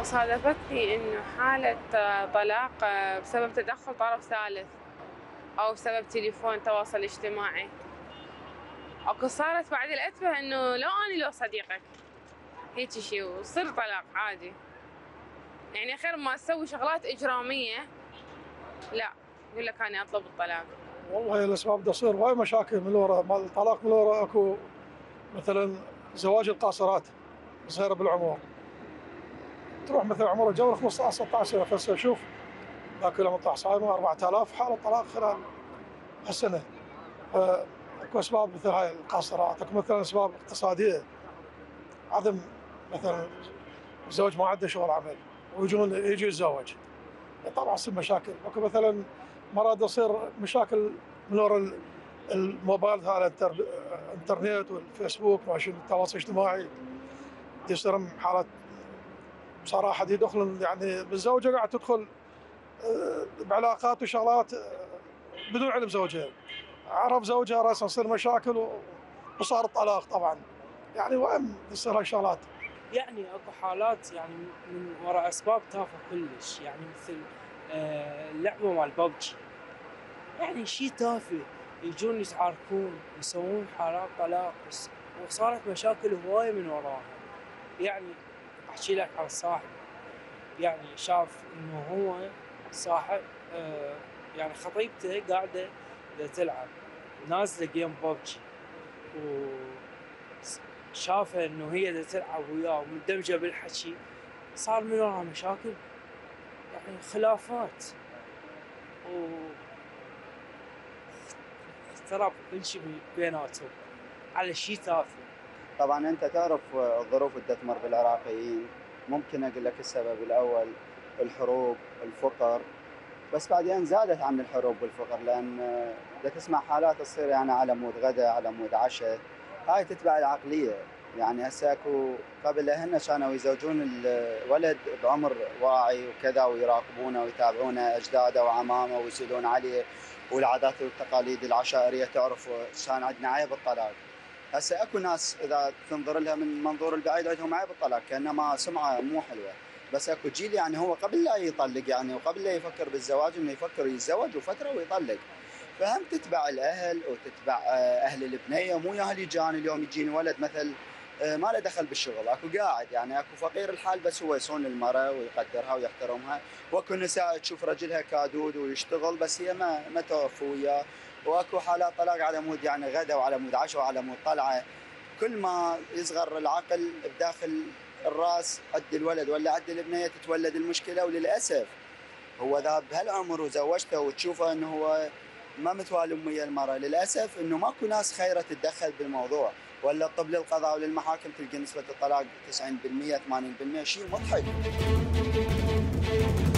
صادفتني إنه حالة طلاق بسبب تدخل طرف ثالث أو بسبب تليفون تواصل اجتماعي. أكو صارت بعدين أتفه إنه لو أني لو صديقك هيجي شي وصير طلاق عادي، يعني خير ما تسوي شغلات إجرامية لا يقول لك أنا أطلب الطلاق. والله الاسباب تصير وايد مشاكل من وراء مال الطلاق، من وراء اكو مثلا زواج القاصرات صغيره بالعمر، تروح مثلا عمرها جو 15 16 سنه، هسه شوف ذاك لما طلع صايمه 4000 حاله طلاق خلال هالسنه. اكو اسباب مثل هاي القاصرات، اكو مثلا اسباب اقتصاديه، عدم مثلا الزوج ما عنده شغل عمل ويجون يجي يتزوج، طبعا تصير مشاكل. اكو مثلا مرات تصير مشاكل من وراء الموبايل، هذا الانترنت والفيسبوك ماشي التواصل الاجتماعي، يصير حالات بصراحه يدخلون يعني بالزوجه قاعد تدخل بعلاقات وشغلات بدون علم زوجها، عرف زوجها راسا تصير مشاكل وصار الطلاق طبعا. يعني وين تصير هالشغلات؟ يعني اكو حالات يعني من وراء اسباب تافهه كلش، يعني مثل اللعبه مال ببجي، يعني شيء تافه، يجون يتعاركون يسوون حالات طلاق، وصارت مشاكل هوايه من وراها. يعني احكي لك عن صاحب، يعني شاف انه هو صاحب يعني خطيبته قاعده تلعب نازله جيم ببجي، وشافه انه هي تلعب وياه ومندمجه بالحكي، صار من وراها مشاكل، يعني خلافات اخترب كل شيء بيناتهم على شيء تافه. طبعا انت تعرف الظروف اللي تمر بالعراقيين، ممكن اقول لك السبب الاول الحروب، الفقر، بس بعدين زادت عن الحروب والفقر، لان بدك تسمع حالات تصير يعني على مود غدا على مود عشاء، هاي تتبع العقليه. يعني هسه اكو قبل اهلنا كانوا يزوجون الولد بعمر واعي وكذا، ويراقبونه ويتابعونه اجداده وعمامه ويسالون عليه، والعادات والتقاليد العشائريه تعرف كان عندنا عيب الطلاق. هسه اكو ناس اذا تنظر لها من منظور البعيد عندهم عيب الطلاق كانما سمعه مو حلوه، بس اكو جيل يعني هو قبل لا يطلق يعني وقبل لا يفكر بالزواج انه يفكر يتزوج وفتره ويطلق. فهم تتبع الاهل وتتبع اهل البنيه، مو ياهل يجاني اليوم يجيني ولد مثل ما له دخل بالشغل، اكو قاعد يعني اكو فقير الحال بس هو يصون المراه ويقدرها ويحترمها، واكو نساء تشوف رجلها كادود ويشتغل بس هي ما توفي وياه، واكو حالات طلاق على مود يعني غدا وعلى مود عشاء وعلى مود طلعه. كل ما يصغر العقل بداخل الراس عند الولد ولا عند البنيه تتولد المشكله، وللاسف هو ذا بهالعمر وزوجته وتشوفه انه هو ما متوالم ويا المراه، للاسف انه ماكو ناس خيره تتدخل بالموضوع، ولا تطب للقضاء وللمحاكم تلقى نسبه الطلاق 90% 80%، شيء مضحك.